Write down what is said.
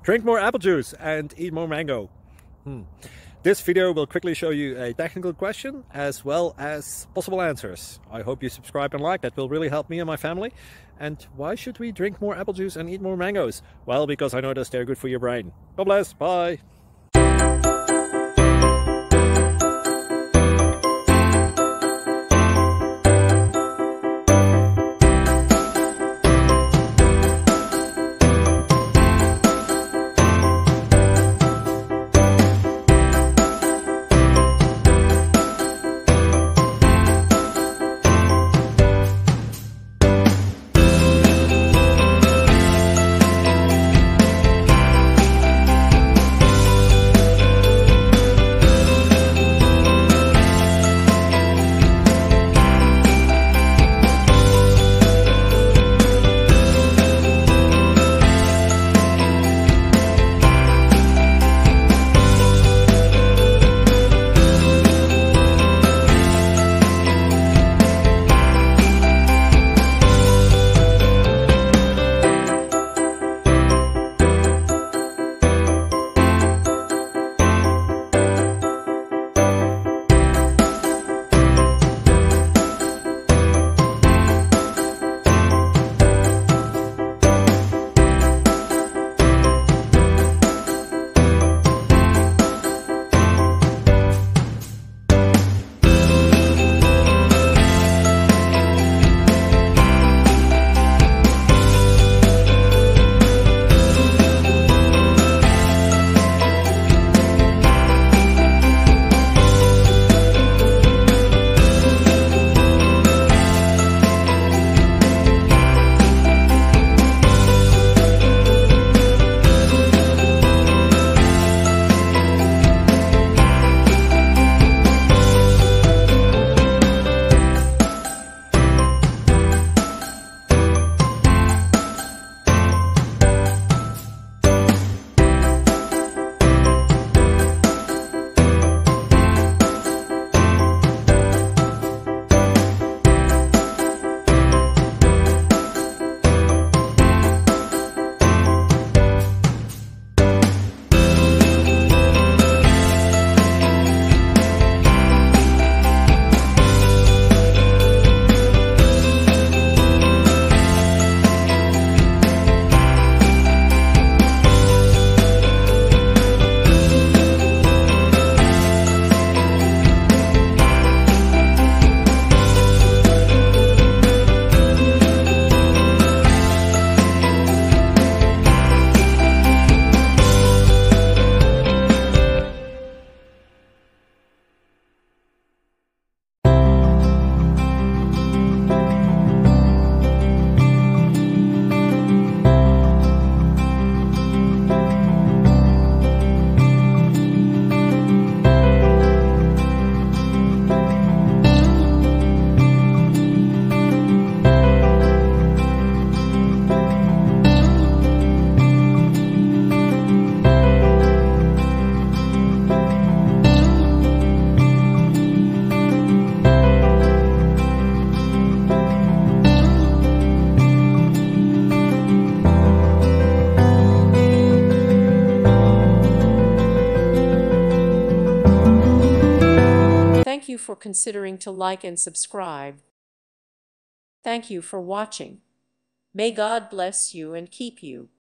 Drink more apple juice and eat more mango. This video will quickly show you a technical question as well as possible answers. I hope you subscribe and like, that will really help me and my family. And why should we drink more apple juice and eat more mangoes? Well, because I noticed they're good for your brain. God bless, bye! Thank you for considering to like and subscribe. Thank you for watching. May God bless you and keep you.